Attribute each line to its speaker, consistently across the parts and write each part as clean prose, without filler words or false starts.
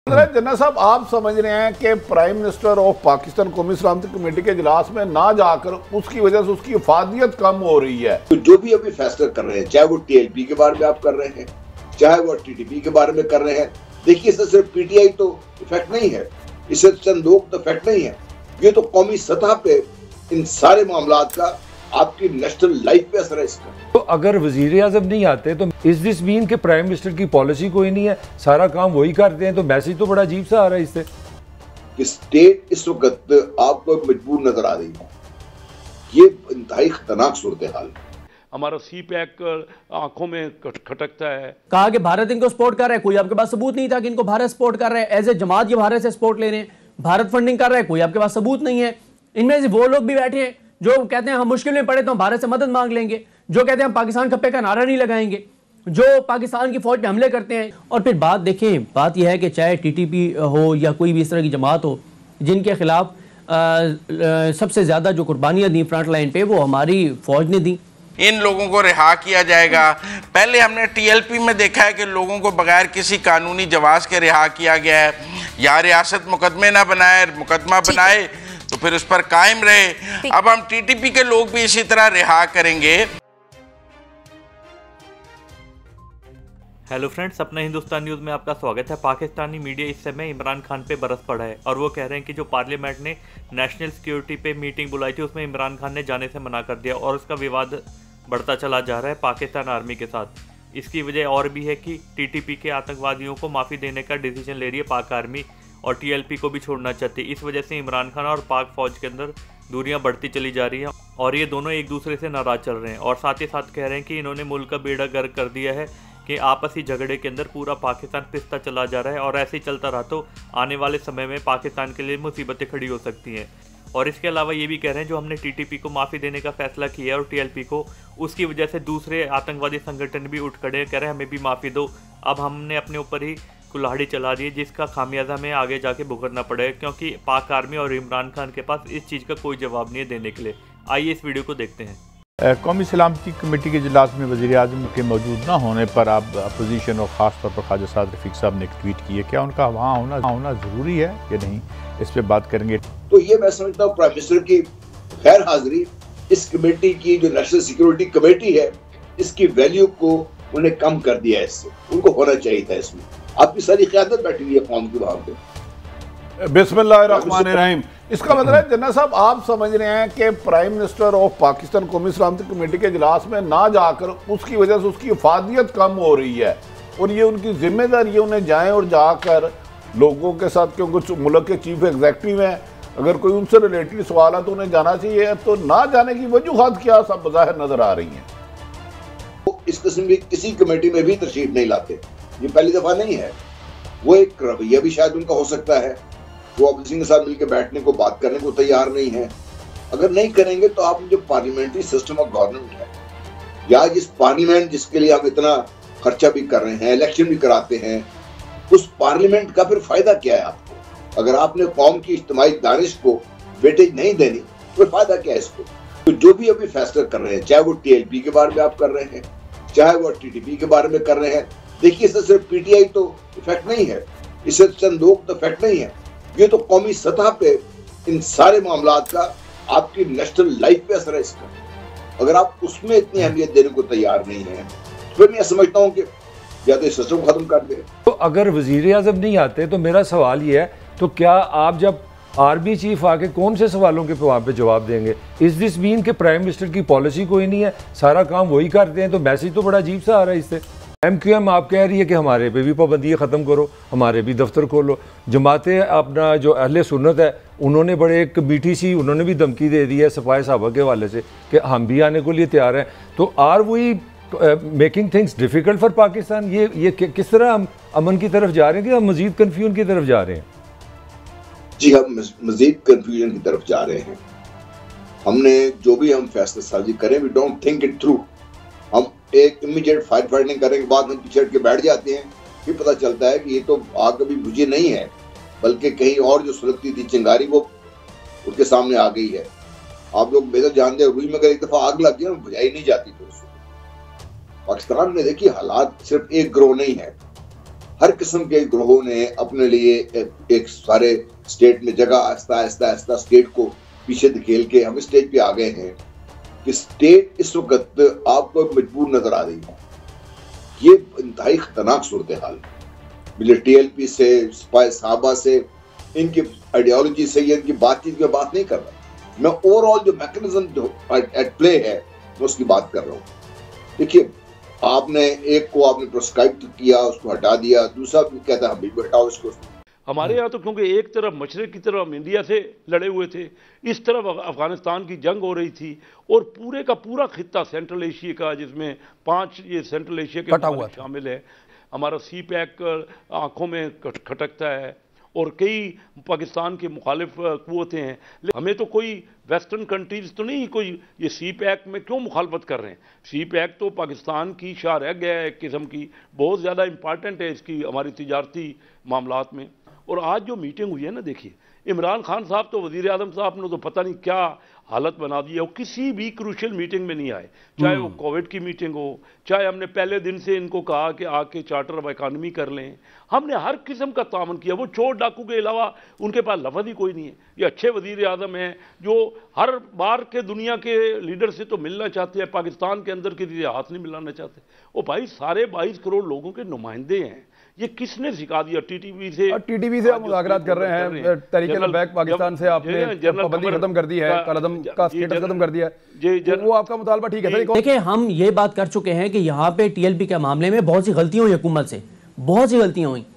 Speaker 1: जन्ना साहब, आप समझ रहे हैं कि प्राइम मिनिस्टर ऑफ पाकिस्तान कौमी सलामती कमेटी के इजलास में ना जाकर उसकी वजह से उसकी इफादियत कम हो रही है।
Speaker 2: तो जो भी अभी फैसला कर रहे हैं, चाहे वो टीएलपी के बारे में आप कर रहे हैं, चाहे वो टीटीपी के बारे में कर रहे हैं, देखिए इससे सिर्फ पीटीआई तो इफेक्ट नहीं है, इससे चंद लोग तो इफेक्ट नहीं है, ये तो कौमी सतह पे इन सारे मामलात का आपकी नेशनल लाइफ पे असर है इसका।
Speaker 3: तो अगर वजीर आज़म नहीं आते तो इस दिस मीन के प्राइम मिनिस्टर की पॉलिसी कोई नहीं है, सारा काम वही करते हैं, तो मैसेज तो बड़ा अजीब सा आ रहा है इससे
Speaker 2: कि स्टेट इस वक्त आपको मजबूर नजर आ रही है। ये इंतहाई खतरनाक सूरत हाल है।
Speaker 4: हमारा सी पैक आंखों में खटकता है।
Speaker 5: कहा कि भारत इनको सपोर्ट कर रहा है, कोई आपके पास सबूत नहीं था कि इनको भारत सपोर्ट कर रहा है। एज ए जमात ये भारत से सपोर्ट ले रहे हैं, भारत फंडिंग कर रहा है, कोई आपके पास सबूत नहीं है। इनमें से वो लोग भी बैठे हैं जो कहते हैं हम मुश्किल में पड़े तो हम भारत से मदद मांग लेंगे, जो कहते हैं हम पाकिस्तान खप्पे का नारा नहीं लगाएंगे, जो पाकिस्तान की फौज पे हमले करते हैं। और फिर बात देखें, बात यह है कि चाहे टीटीपी हो या कोई भी इस तरह की जमात हो, जिनके खिलाफ सबसे ज्यादा जो कुर्बानियां दी फ्रंट लाइन पे वो हमारी फौज ने दी।
Speaker 6: इन लोगों को रिहा किया जाएगा। पहले हमने टीएलपी में देखा है कि लोगों को बगैर किसी कानूनी जवाज के रिहा किया गया है। या रियासत मुकदमे ना बनाए, मुकदमा बनाए तो फिर उस पर कायम रहे। अब हम टीटीपी के लोग भी इसी तरह रिहा करेंगे।
Speaker 7: हेलो फ्रेंड्स, अपना हिंदुस्तान न्यूज़ में आपका स्वागत है। पाकिस्तानी मीडिया इस समय इमरान खान पे बरस पड़ा है और वो कह रहे हैं कि जो पार्लियामेंट ने नेशनल सिक्योरिटी पे मीटिंग बुलाई थी उसमें इमरान खान ने जाने से मना कर दिया और उसका विवाद बढ़ता चला जा रहा है पाकिस्तान आर्मी के साथ। इसकी वजह और भी है कि टीटीपी के आतंकवादियों को माफ़ी देने का डिसीजन ले रही है पाक आर्मी और टीएलपी को भी छोड़ना चाहती है। इस वजह से इमरान खान और पाक फौज के अंदर दूरियां बढ़ती चली जा रही हैं और ये दोनों एक दूसरे से नाराज चल रहे हैं और साथ ही साथ कह रहे हैं कि इन्होंने मुल्क का बेड़ा गर्क कर दिया है कि आपसी झगड़े के अंदर पूरा पाकिस्तान पिसता चला जा रहा है और ऐसे ही चलता रहा तो आने वाले समय में पाकिस्तान के लिए मुसीबतें खड़ी हो सकती हैं। और इसके अलावा ये भी कह रहे हैं जो हमने टीटीपी को माफ़ी देने का फैसला किया है और टीएलपी को, उसकी वजह से दूसरे आतंकवादी संगठन भी उठ खड़े कह रहे हैं हमें भी माफ़ी दो। अब हमने अपने ऊपर ही कुल्हाड़ी चला दी है जिसका खामियाजा हमें आगे जाके भुगतना पड़ेगा, क्योंकि पाक आर्मी और इमरान खान के पास इस चीज़ का कोई जवाब नहीं है देने के लिए। आइए इस वीडियो को देखते हैं।
Speaker 1: कौमी सलामती कमेटी के इजलास में वज़ीर आज़म के मौजूद ना होने पर आप अपोजिशन और ख़ास तौर पर ख्वाजा साद रफ़ीक साहब ने एक ट्वीट की है, क्या उनका वहाँ होना ज़रूरी है या नहीं, इस पर बात करेंगे।
Speaker 2: तो ये मैं समझता हूँ प्राइम मिनिस्टर की गैर हाजिरी इस कमेटी की जो नेशनल सिक्योरिटी कमेटी है इसकी वैल्यू को उन्हें कम कर दिया है। इससे उनको होना चाहिए था। इसमें आपकी सारी क़यादत बैठी हुई है कौम की वहाँ पे।
Speaker 1: बिस्मिल्लाहिर्रहमानिर्रहीम। इसका मतलब है जन्ना साहब, आप समझ रहे हैं कि प्राइम मिनिस्टर ऑफ पाकिस्तान कौमी सलामती कमेटी के इजलास में ना जाकर उसकी वजह से उसकी इफादियत कम हो रही है और ये उनकी जिम्मेदारी है उन्हें जाएं और जाकर लोगों के साथ, क्योंकि मुल्क के चीफ एग्जेक्टिव हैं, अगर कोई उनसे रिलेटेड सवाल है तो उन्हें जाना चाहिए। तो ना जाने की वजूहत क्या सब बज़ाहिर नजर आ रही हैं।
Speaker 2: वो इस किस्म की किसी कमेटी में भी तशरीफ नहीं लाते, ये पहली दफा नहीं है। वो एक रवैया भी शायद उनका हो सकता है, वो अपोजिशन के साथ मिलकर बैठने को, बात करने को तैयार नहीं है। अगर नहीं करेंगे तो आप जो पार्लियामेंट्री सिस्टम ऑफ गवर्नमेंट है या जिस पार्लियामेंट जिसके लिए हम इतना खर्चा भी कर रहे हैं, इलेक्शन भी कराते हैं, उस पार्लियामेंट का फिर फायदा क्या है आपको? अगर आपने कौम की इज्तिमाई दानिश को वेटेज नहीं देनी तो फायदा क्या है इसको? तो जो भी अभी फैसला कर रहे हैं, चाहे वो टीएलपी के बारे में आप कर रहे हैं, चाहे वो टीटीपी के बारे में कर रहे हैं, देखिए इससे सिर्फ पीटीआई तो इफेक्ट नहीं है, इससे चंद लोग तो इफेक्ट नहीं है, ये तो कौमी सतह पे इन सारे मामलात का आपकी नेशनल लाइफ पे असर है इसका। अगर आप उसमें इतनी अहमियत देने को तैयार नहीं है तो फिर मैं समझता हूँ कि या तो इस सिस्टम खत्म कर दे।
Speaker 3: तो अगर वजीर आज़म नहीं आते तो मेरा सवाल ये है, तो क्या आप जब आर्मी चीफ आके कौन से सवालों के वहाँ पे जवाब देंगे? इस दिस मीन के प्राइम मिनिस्टर की पॉलिसी कोई नहीं है, सारा काम वही करते हैं, तो मैसेज तो बड़ा अजीब सा आ रहा है इससे। MQM आप कह रही है कि हमारे पे भी पाबंदियाँ ख़त्म करो, हमारे भी दफ्तर खोलो। जमातें अपना जो अहले सुन्नत है उन्होंने बड़े एक मीठी सी उन्होंने भी धमकी दे दी है सफाई साहबा के हवाले से कि हम भी आने को लिए तैयार हैं। तो are we making things difficult for Pakistan? ये किस तरह हम अमन की तरफ जा रहे हैं कि हम मज़ीद कन्फ्यूजन की तरफ जा रहे हैं?
Speaker 2: जी, हम मज़ीद कन्फ्यूजन की तरफ जा रहे हैं। हमने जो भी हम फैसला साजी करें, we don't think it through. हम एक इमीडिएट फायर फाइटिंग करने के बाद हम पीछे हट के बैठ जाते हैं, फिर पता चलता है कि ये तो आग कभी बुझी नहीं है, बल्कि कहीं और जो सुलगती थी चिंगारी वो उसके सामने आ गई है। आप लोग बेहतर जानते हैं, रूई में अगर एक दफा आग लग गई बुझाई नहीं जाती। तो पाकिस्तान में देखिए हालात सिर्फ एक ग्रोह नहीं है, हर किस्म के ग्रोहों ने अपने लिए एक सारे स्टेट में जगह आहिस्ता आहिस्ता आहिस्ता स्टेट को पीछे धकेल के हम स्टेज पे आ गए हैं कि स्टेट इस वक्त आपको मजबूर नजर आ रही है। ये इंतहाई खतरनाक सूरत हाल है। TLP से, साहबा से, इनकी आइडियोलॉजी से, ये इनकी बातचीत की बात नहीं कर रहा, मैं ओवरऑल जो मैकेनिज्म जो एट प्ले है मैं उसकी बात कर रहा हूँ। देखिए, आपने एक को आपने प्रोस्क्राइब किया, उसको हटा दिया, दूसरा भी कहता है हम भी हटाओ इसको।
Speaker 4: हमारे यहाँ तो क्योंकि एक तरफ मशरक़ की तरफ हम इंडिया से लड़े हुए थे, इस तरफ अफगानिस्तान की जंग हो रही थी, और पूरे का पूरा खित्ता सेंट्रल एशिया का, जिसमें 5 ये सेंट्रल एशिया के शामिल है, हमारा CPEC आंखों में खटकता है, और कई पाकिस्तान के मुखालिफ कुव्वतें हैं। हमें तो कोई वेस्टर्न कंट्रीज तो नहीं कोई ये CPEC में क्यों मुखालफत कर रहे हैं। CPEC तो पाकिस्तान की शाह रह गया है, एक किस्म की बहुत ज़्यादा इंपॉर्टेंट है इसकी हमारी तिजारती मामलात में। और आज जो मीटिंग हुई है ना, देखिए इमरान खान साहब तो वज़ीर आज़म साहब ने तो पता नहीं क्या हालत बना दी है, वो किसी भी क्रूशल मीटिंग में नहीं आए, चाहे वो कोविड की मीटिंग हो, चाहे हमने पहले दिन से इनको कहा कि आके चार्टर ऑफ इकॉनमी कर लें, हमने हर किस्म का तामन किया। वो चोर डाकू के अलावा उनके पास लफ्ज़ ही कोई नहीं है। ये अच्छे वज़ीर आज़म हैं जो हर बार के दुनिया के लीडर से तो मिलना चाहते हैं, पाकिस्तान के अंदर किसी से हाथ नहीं मिलाना चाहते। वो भाई सारे 22 करोड़ लोगों के नुमाइंदे हैं, ये किसने सिखा दिया? टीटीपी से
Speaker 8: आप मुज़ाकरात कर रहे हैं, तहरीक-ए-लबैक पाकिस्तान से आपने पाबंदी खत्म कर दी है, कलअदम का स्टेटस खत्म कर दिया है, वो आपका मुतालबा ठीक है।
Speaker 5: देखिए, हम ये बात कर चुके हैं कि यहाँ पे TLP के मामले में बहुत सी गलतियां हुई हुकूमत से, बहुत सी गलतियां हुई,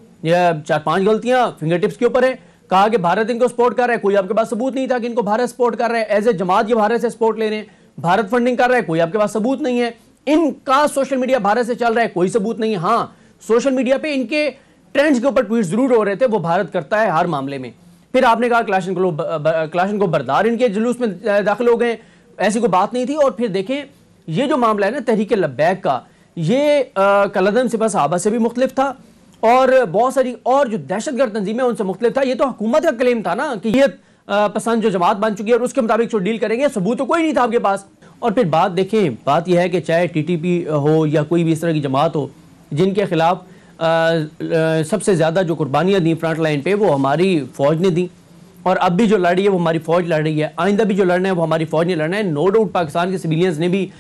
Speaker 5: 4-5 गलतियां फिंगर टिप्स के ऊपर है। कहा कि भारत इनको सपोर्ट कर रहा है, कोई आपके पास सबूत नहीं था कि इनको भारत सपोर्ट कर रहा है, एज ए जमात ये भारत से सपोर्ट ले रहे हैं, भारत फंडिंग कर रहा है, कोई आपके पास सबूत नहीं है। इनका सोशल मीडिया भारत से चल रहा है, कोई सबूत नहीं है। हाँ, सोशल मीडिया पे इनके ट्रेंड्स के ऊपर ट्वीट जरूर हो रहे थे, वो भारत करता है हर मामले में। फिर आपने कहा क्लाशन को बरदार इनके जुलूस में दाखिल हो गए, ऐसी कोई बात नहीं थी। और फिर देखें, ये जो मामला है ना तहरीक-ए-लबैक का, ये कलअदम सिपह साहबा से भी मुख्तलिफ था, और बहुत सारी और जो दहशतगर्द तंजीमें उनसे मुख्तलिफ था। ये तो हुकूमत का क्लेम था ना कि ये पसंद जो जमात बन चुकी है और उसके मुताबिक जो डील करेंगे, सबूत तो कोई नहीं था आपके पास। और फिर बात देखें, बात यह है कि चाहे TTP हो या कोई भी इस तरह की जमात हो, जिनके खिलाफ सबसे ज़्यादा जो कुर्बानियाँ दी फ्रंट लाइन पे वो हमारी फ़ौज ने दी, और अब भी जो लड़ रही है वो हमारी फ़ौज लड़ रही है, आइंदा भी जो लड़ना है वो हमारी फ़ौज ने लड़ना है। नो डाउट पाकिस्तान के सिविलियंस ने भी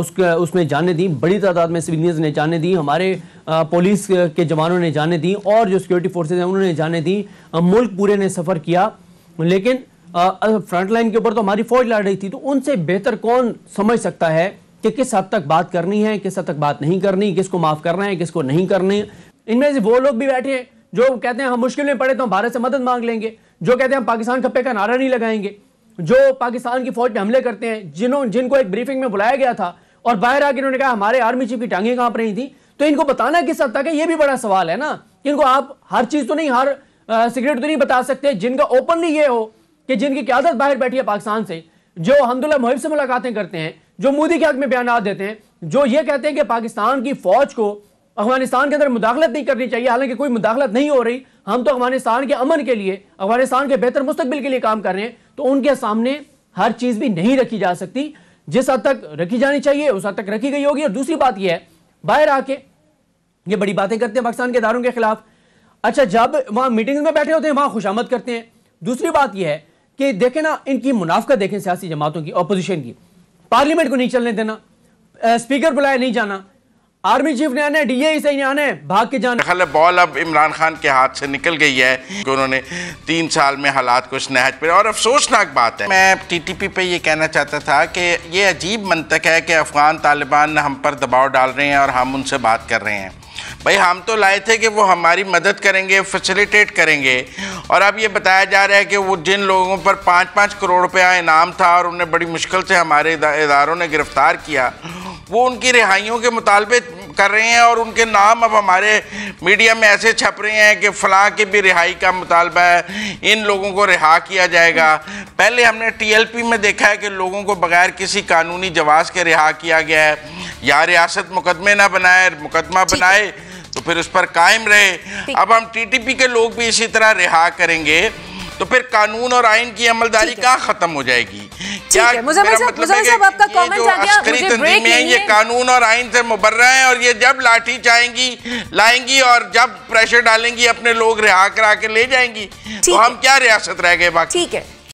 Speaker 5: उसमें जाने दी, बड़ी तादाद में सिविलियंस ने जाने दी, हमारे पुलिस के जवानों ने जाने दी, और जो सिक्योरिटी फोर्सेज हैं उन्होंने जाने दी, मुल्क पूरे ने सफ़र किया। लेकिन फ्रंट लाइन के ऊपर तो हमारी फ़ौज लड़ रही थी। तो उनसे बेहतर कौन समझ सकता है कि किस हद तक बात करनी है, किस हद तक बात नहीं करनी, किसको माफ़ करना है, किसको नहीं करनी। इनमें से वो लोग भी बैठे हैं जो कहते हैं हम मुश्किल में पड़े तो हम भारत से मदद मांग लेंगे, जो कहते हैं हम पाकिस्तान खप्पे का नारा नहीं लगाएंगे, जो पाकिस्तान की फौज पे हमले करते हैं, जिनको एक ब्रीफिंग में बुलाया गया था और बाहर आके इन्होंने कहा हमारे आर्मी चीफ की टांगें कांप रही थी। तो इनको बताना किस हद तक है, ये भी बड़ा सवाल है ना। इनको आप हर चीज तो नहीं, हर सीक्रेट तो नहीं बता सकते, जिनका ओपनली ये हो कि जिनकी क़यादत बाहर बैठी है पाकिस्तान से, जो अल्हम्दुलिल्लाह मुहिब से मुलाकातें करते हैं, जो मोदी के हक में बयान देते हैं, जो ये कहते हैं कि पाकिस्तान की फौज को अफगानिस्तान के अंदर मुदाखलत नहीं करनी चाहिए, हालांकि कोई मुदाखलत नहीं हो रही, हम तो अफगानिस्तान के अमन के लिए, अफगानिस्तान के बेहतर मुस्तकबिल के लिए काम कर रहे हैं। तो उनके सामने हर चीज भी नहीं रखी जा सकती, जिस हद तक रखी जानी चाहिए उस हद तक रखी गई होगी। और दूसरी बात यह है, बाहर आके ये बड़ी बातें करते हैं पाकिस्तान के इदारों के खिलाफ, अच्छा जब वहां मीटिंग्स में बैठे होते हैं वहां खुशामद करते हैं। दूसरी बात यह है कि देखें ना, इनकी मुनाफिकत देखें सियासी जमातों की, अपोजिशन की, पार्लियामेंट को नहीं चलने देना, स्पीकर बुलाए नहीं जाना, आर्मी चीफ ने आना है, DA से ही आना है, भाग के जाना।
Speaker 6: बॉल अब इमरान खान के हाथ से निकल गई है कि उन्होंने 3 साल में हालात को नहज पे, और अफसोसनाक बात है। मैं TTP पे ये कहना चाहता था कि ये अजीब मंतक है कि अफगान तालिबान हम पर दबाव डाल रहे हैं और हम उनसे बात कर रहे हैं। भाई हम तो लाए थे कि वो हमारी मदद करेंगे, फैसिलिटेट करेंगे, और अब ये बताया जा रहा है कि वो जिन लोगों पर 5-5 करोड़ रुपया इनाम था और उन्हें बड़ी मुश्किल से हमारे इदारों ने गिरफ्तार किया, वो उनकी रिहाइयों के मुतालबे कर रहे हैं, और उनके नाम अब हमारे मीडिया में ऐसे छप रहे हैं कि फ़लाँ की भी रिहाई का मुतालबा है, इन लोगों को रिहा किया जाएगा। पहले हमने TLP में देखा है कि लोगों को बगैर किसी कानूनी जवाज़ के रिहा किया गया है, या रियासत मुकदमे ना बनाए, मुकदमा बनाए तो फिर उस पर कायम रहे। अब हम TTP के लोग भी इसी तरह रिहा करेंगे, तो फिर कानून और आइन की अमलदारी कहाँ ख़त्म हो जाएगी?
Speaker 9: आपका कमेंट आ गया, मुझे ब्रेक लेनी है।
Speaker 6: ये कानून और आइन से मुबर्रा है और ये जब लाठी चाहेंगी लाएंगी और जब प्रेशर डालेंगी अपने लोग रिहा करा के ले जाएंगी, तो हम क्या रियासत रह गए बाकी।
Speaker 9: ठीक है।